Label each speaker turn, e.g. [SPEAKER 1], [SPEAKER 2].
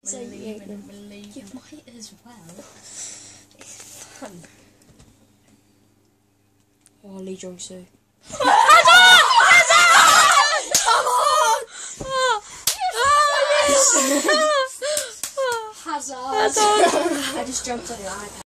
[SPEAKER 1] So you
[SPEAKER 2] might as well. It's fun.
[SPEAKER 1] Oh, Lee Jong-soo.
[SPEAKER 2] Hazard.
[SPEAKER 1] I just jumped on the iPad.